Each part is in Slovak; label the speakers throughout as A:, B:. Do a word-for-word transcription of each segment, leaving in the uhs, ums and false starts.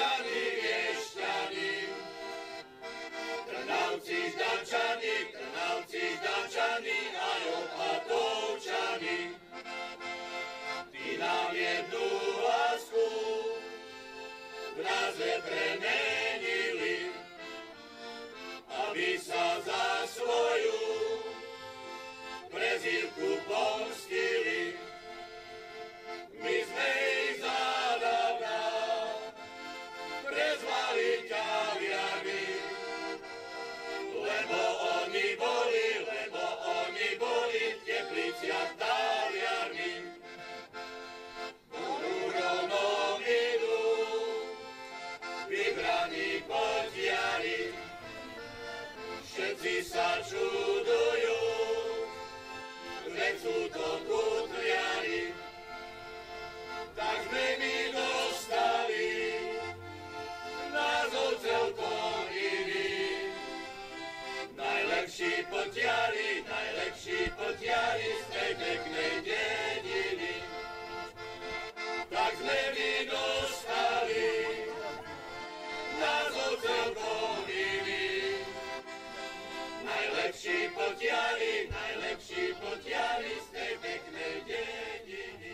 A: Zdačany, Viešťany, Trnavci, Zdačany, Trnavci, Zdačany, aj Opatovčany. Ty nám jednu lásku v názve premenili, aby sa za svoju prezývku pomstili. My sme ich zádavná prezvali ťaviami, lebo oni boli, lebo oni boli v Tepliciach Taliani. Rúronom idú vybraní potiari, všetci sa čudujú, že sú to kutliari. Tak sme my dostali názov celkom iný. Najlepší potiari, najlepší potiari z tej peknej dediny. Tak sme my dostali názov celkom iný. Najlepší potiari, najlepší potiari z tej peknej dediny.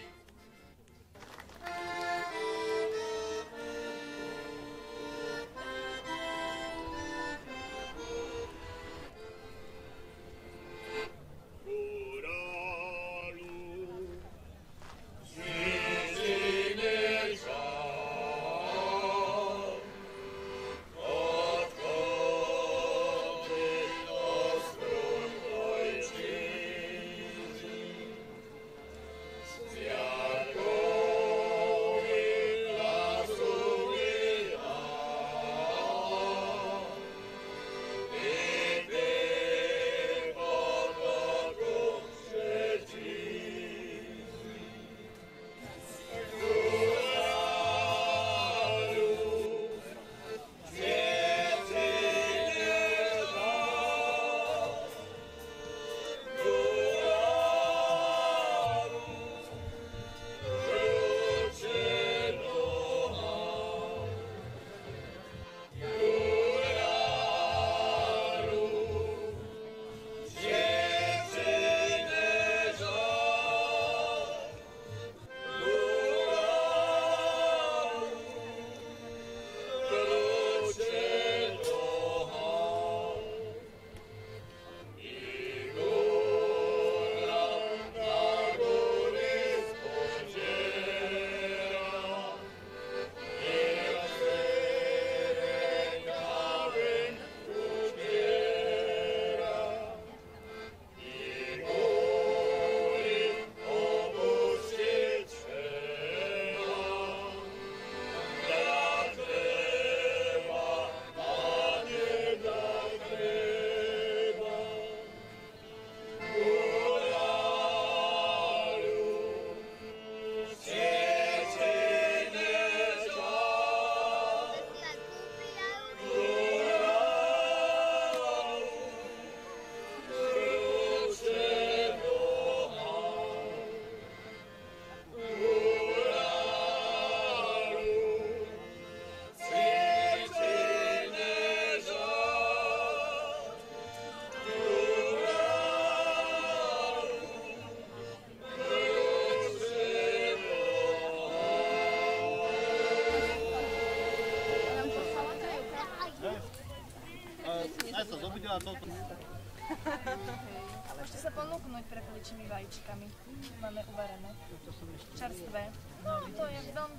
B: Môžete sa ponúknuť prepeličnými vajíčkami. Máme uvarené. Čerstvé. No, to je dom.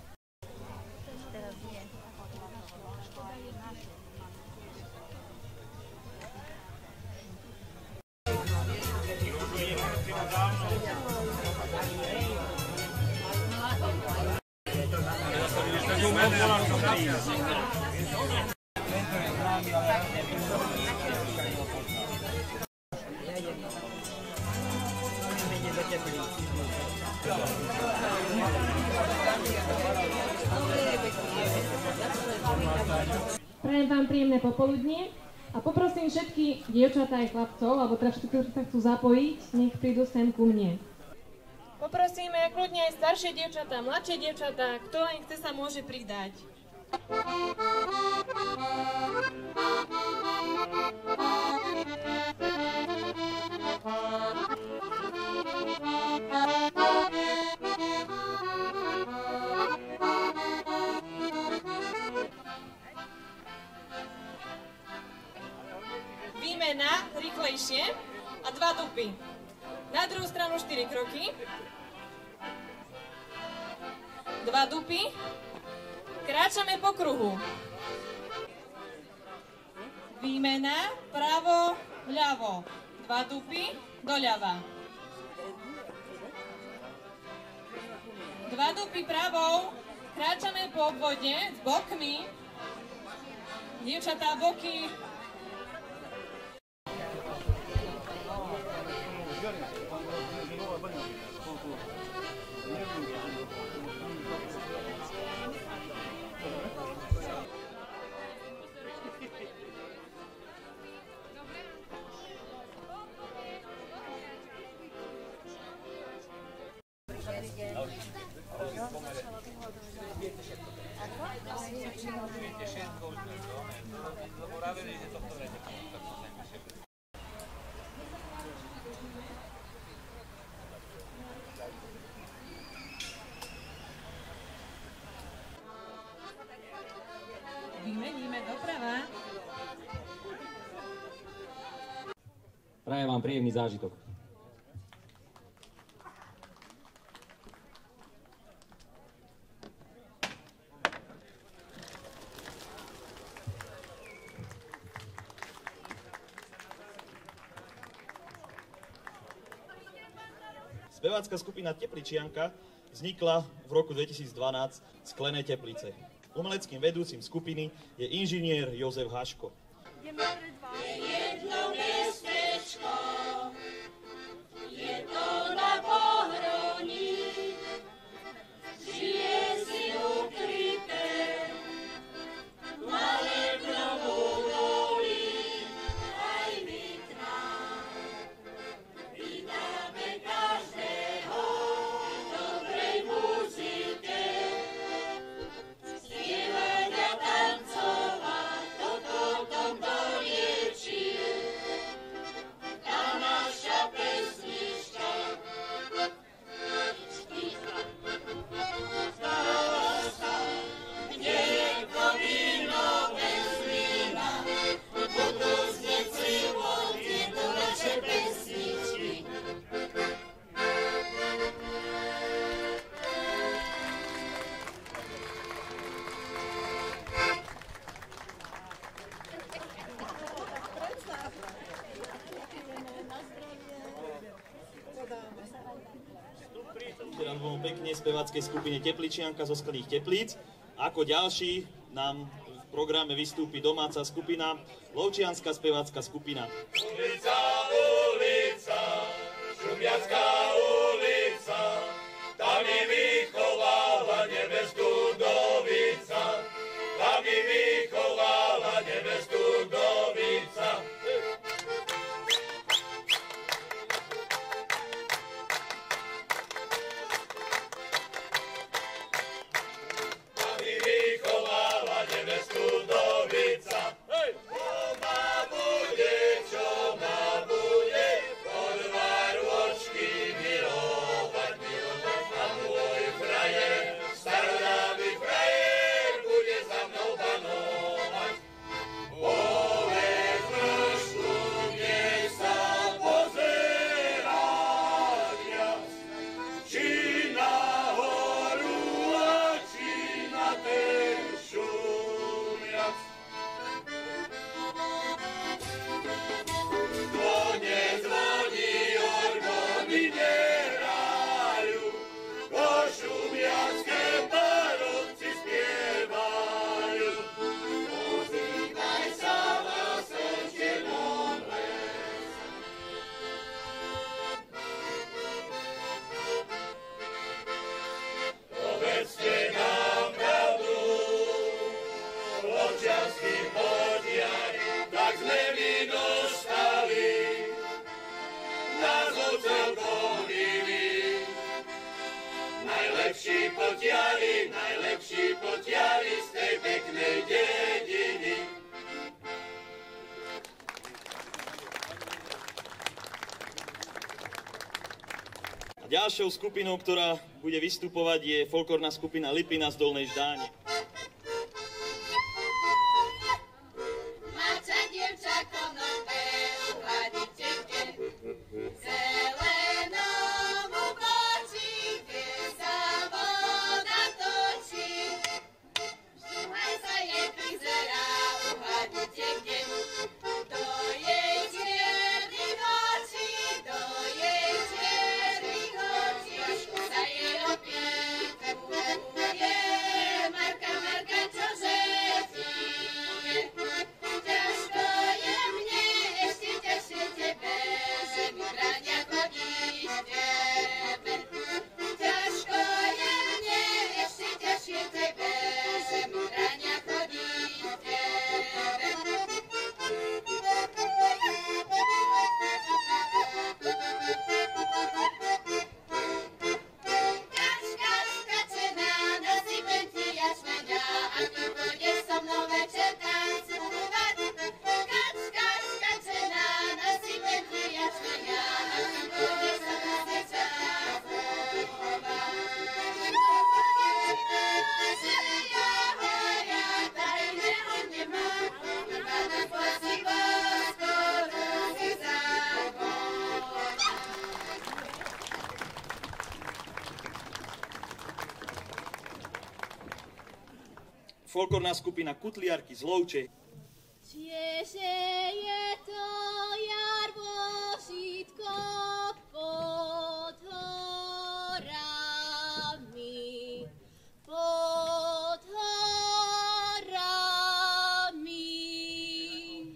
B: Teraz nie.
C: Prajem vám príjemné popoludnie a poprosím všetky dievčatá aj chlapcov, alebo teda všetky, ktorí sa chcú zapojiť, nech prídu sem ku mne.
D: Poprosíme kľudne aj staršie dievčatá, mladšie dievčatá, kto len chce sa môže pridať.
C: Výmena, rýchlejšie a dva dupy. Na druhú stranu štyri kroky. Dva dupy. Kráčame po kruhu. Výmena, pravo, ľavo. Dva dupy, doľava. Dva dupy pravou. Kráčame po obvode s bokmi. Dievčatá, boky. Vymeníme doprava.
D: Prajem vám príjemný zážitok.
E: Spevácka skupina Tepličianka vznikla v roku dvetisícdvanásť v Sklenej Teplice. Umeleckým vedúcim skupiny je inžinier Jozef Haško.
A: Je jedno mestečko, je to na pohroní, žije si ukryté, malé budovy, aj my k nám. Vítáme každého v dobrej muzike, spievať a tancovať, toto tom dolieči. Tá naša pesnička, starosta, kde je to víno bez vína, budú znieť silno tieto naše pesničky.
E: Teraz veľmi pekne speváckej skupine Tepličianka zo Sklených Teplíc. Ako ďalší nám v programe vystúpi domáca skupina, Lovčianska spevácka skupina.
A: Ulica, ulica, Šumiacká ulica, tam mi vychovala nevestu Dovica, tam mi vychovala nevestu Dovica. Tam mi vychovala nevestu Dovica. Čo ma bude, čo ma bude, pod varôčky milovať, milovať. A môj frajer, starodávny frajer, bude za mnou panovať. Povedz trošku, nech sa pozerá viac, či na horu a či na ten šumiac. Zvone, zvoní, orgóny nehrajú, po šumiacké barovci spievajú. Ozývaj sa na slnečnom lese. Povedzte nám pravdu, Lovčianski potiari, tak sme my dostali, názov celkom iný. Najlepší potiari, najlepší deti potiali z tej peknej dediny.
E: A ďalšou skupinou, ktorá bude vystupovať, je folklórna skupina Lipina z Dolnej Ždáne. Folklórna skupina Kutliarky z Lovče.
D: Cieše je to jarbo žitko pod horami, pod horami.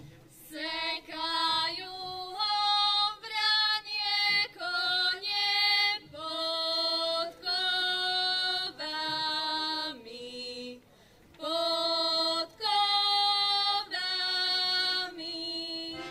D: Sekajú ho vranie kone pod kovami. Pod kovami.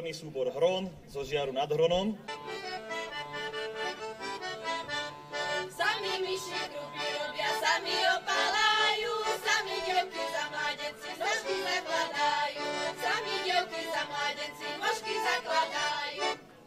E: folklórny súbor Hron zo Žiaru nad Hronom.
D: Sami myši krupy robia, sami opalajú, sami dievky za mládenci nožky zakladajú, sami dievky za mládenci nožky zakladajú.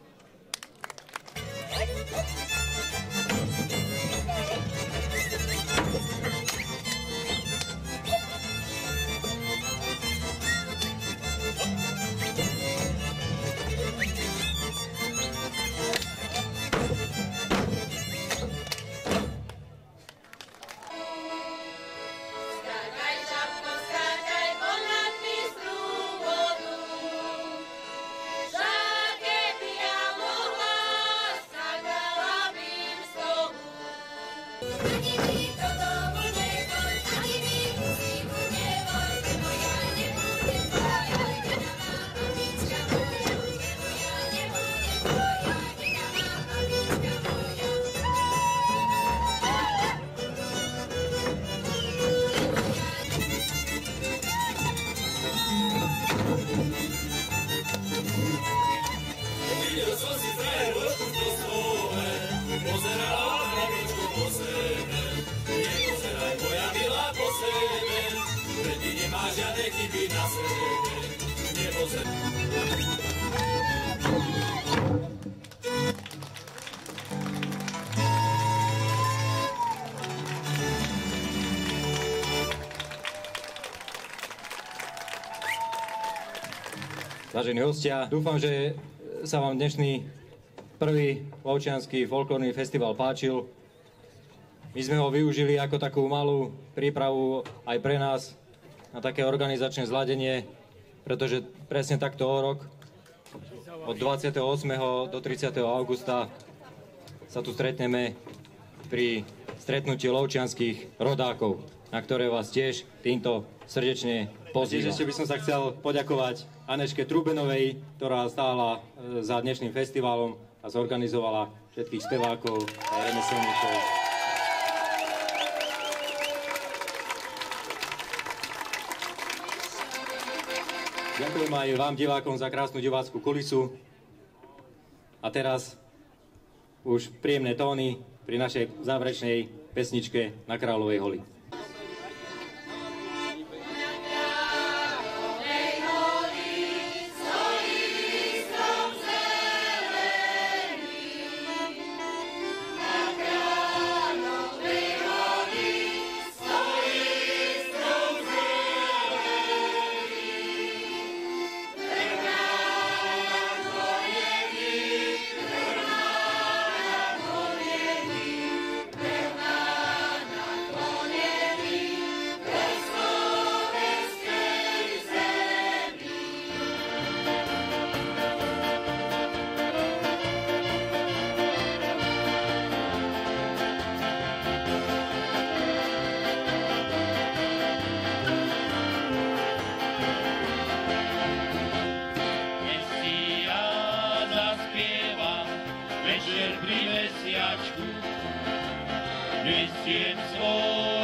D: Skákaj, žabko, skákaj ponad bystrú vodu, však keby ja mohla, skákala bym z tomu. Ani mi to tomu nechoď, ani mi musíku nevoď, lebo ja nebudem tvoja, nedavá mamička moja, lebo ja nebudem tvoja, nedavá mamička moja.
A: Videl som si frajerku do svojho, pozerala mamičku po sebe. Nepozeraj moja milá po sebe, veď ty nemáš žiadne chyby na sebe. Nepozeraj.
F: Vážení hostia, dúfam, že sa vám dnešný prvý Lovčiansky folklórny festival páčil. My sme ho využili ako takú malú prípravu aj pre nás na také organizačné zladenie, pretože presne takto o rok, od dvadsiateho ôsmeho do tridsiateho augusta sa tu stretneme pri stretnutí lovčianskych rodákov, na ktoré vás tiež týmto srdečne pozývam. Tiež ešte by som sa chcel poďakovať Aneške Trubenovej, ktorá stála za dnešným festivalom a zorganizovala všetkých spevákov a remeselníkov. Ďakujem aj vám, divákom, za krásnu divácku kulisu. A teraz už príjemné tóny pri našej záverečnej pesničke Na Kráľovej holi.
A: Večer pri mesiačku, nesiem svoj